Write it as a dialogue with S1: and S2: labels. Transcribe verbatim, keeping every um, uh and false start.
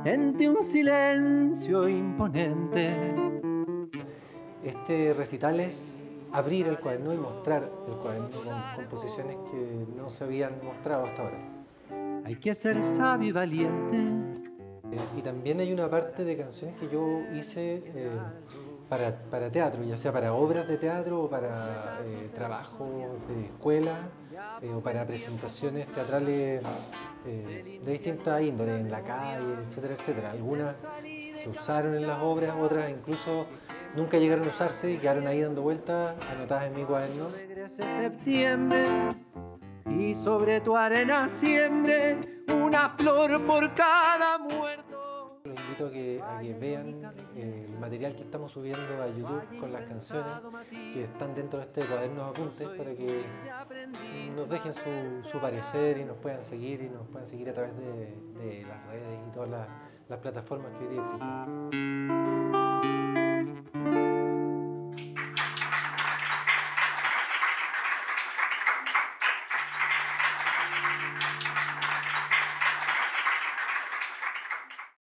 S1: ante un silencio imponente.
S2: Este recital es abrir el cuaderno y mostrar el cuaderno con composiciones que no se habían mostrado hasta ahora.
S1: Hay que ser sabio y valiente.
S2: Eh, y también hay una parte de canciones que yo hice eh, para, para teatro, ya sea para obras de teatro o para eh, trabajos de escuela eh, o para presentaciones teatrales eh, de distintas índoles, en la calle, etcétera, etcétera. Algunas se usaron en las obras, otras incluso nunca llegaron a usarse y quedaron ahí dando vueltas, anotadas en mi cuaderno.
S1: Regrese septiembre y sobre tu arena siembre una flor por cada muerto.
S2: Los invito a que, a que vean eh, el material que estamos subiendo a YouTube con las canciones que están dentro de este cuaderno de apuntes para que nos dejen su, su parecer y nos puedan seguir y nos puedan seguir a través de, de las redes y todas las, las plataformas que hoy día existen.